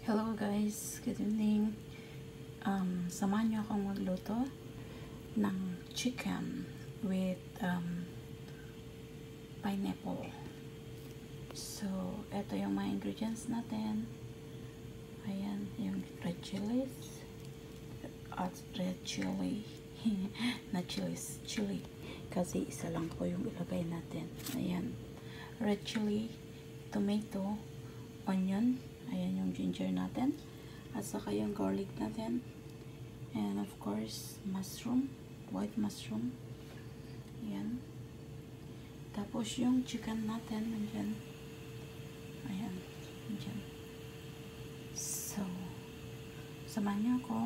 Hello guys, good evening. Samahan niyo akong magluto ng chicken with pineapple. So, ito yung mga ingredients natin. Ayan, yung red chilies at red chili na chili kasi isa lang po yung ilagay natin. Ayan, red chili, tomato, onion, ayan yung ginger natin, at saka yung garlic natin, and of course mushroom, white mushroom. Ayan, tapos yung chicken natin nandyan, ayan, nandyan. So, samahan niyo ako.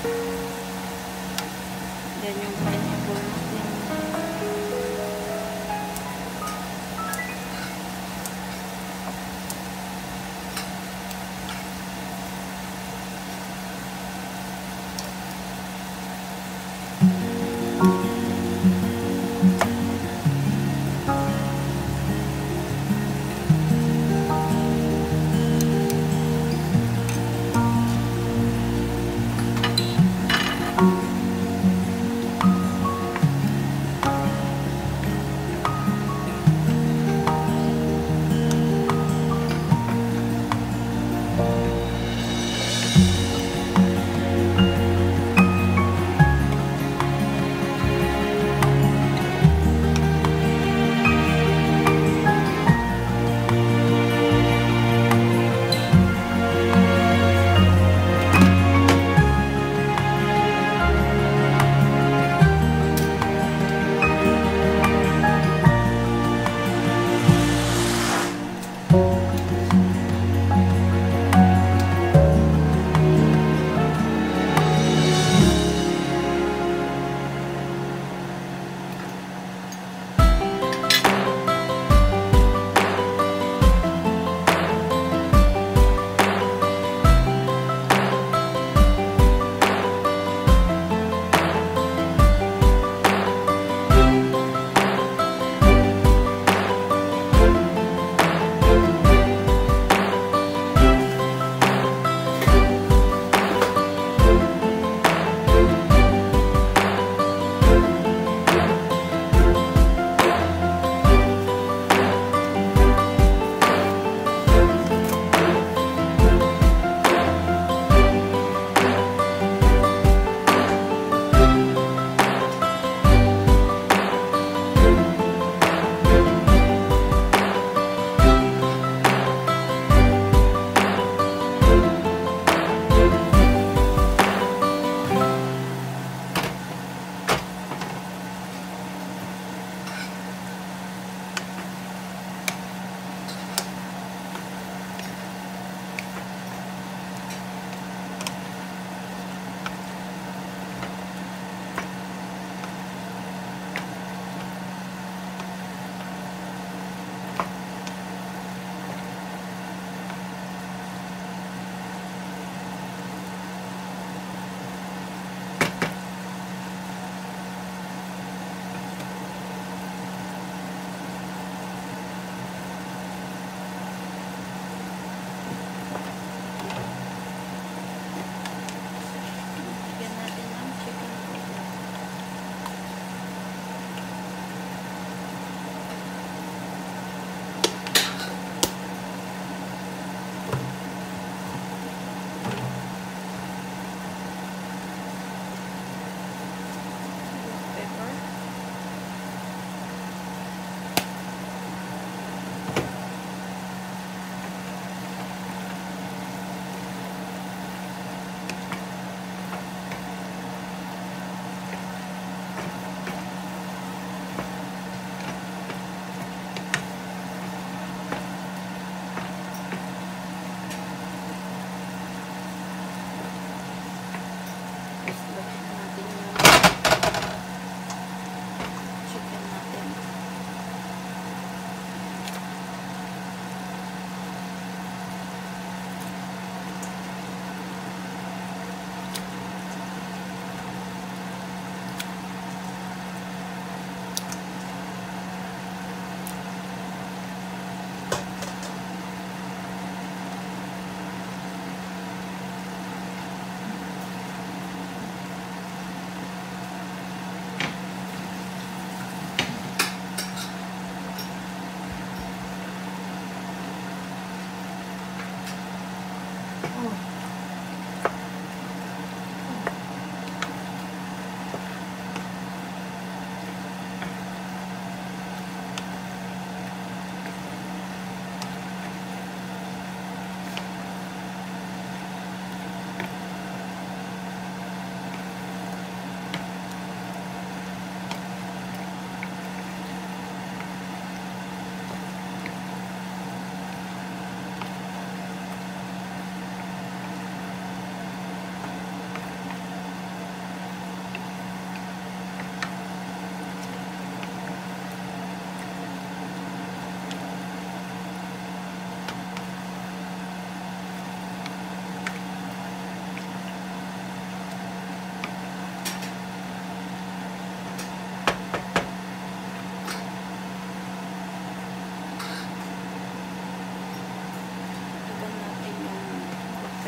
Then yung pineapple natin.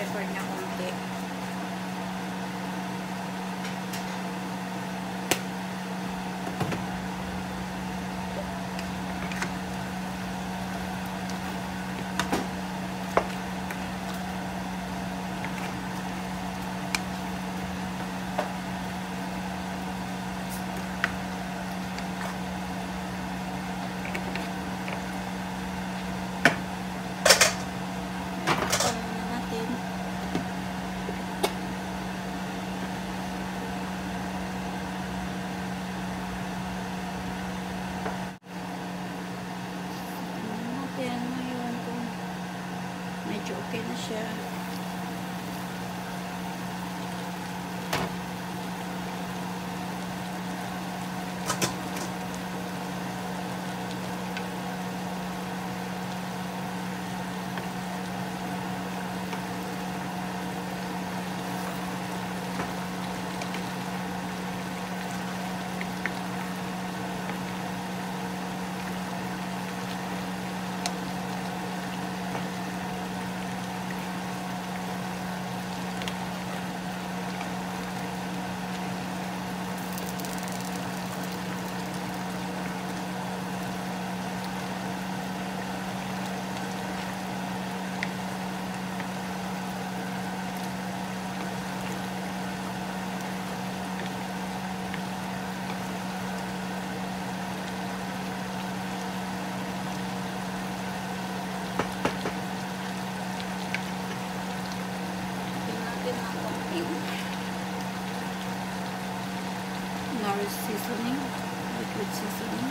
pepper niya konti. Medyo okay na siya. Nourish seasoning, liquid seasoning.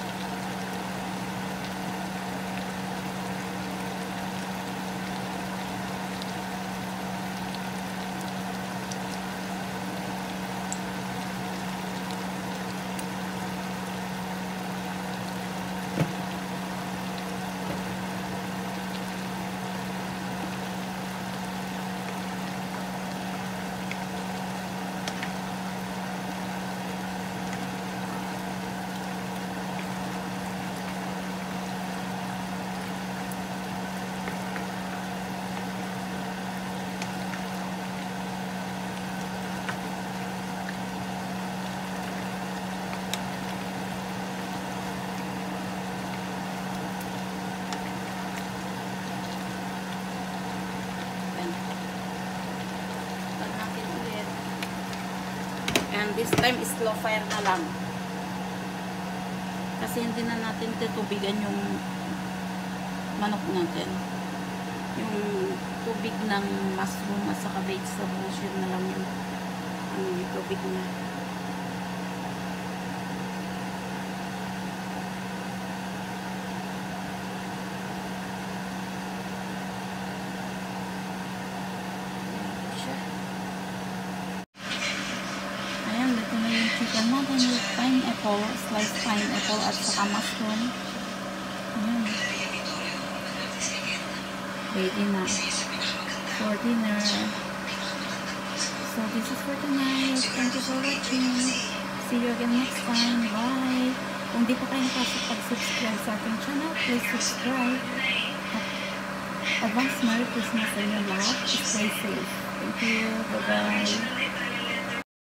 And this time is slow fire na lang. Kasi hindi na natin tutubigan yung manok natin. Yung tubig ng mushroom at saka vegetables, yun na lang yung tubig na. Chicken natin with pineapple, sliced pineapple at saka mushroom. Ayan. Ready na for dinner. So this is for tonight. Thank you for watching. See you again next time. Bye! Kung di pa kayo nakasubscribe sa aking channel, please subscribe. Advance Merry Christmas sa inyo lahat. Stay safe. Thank you. Bye-bye.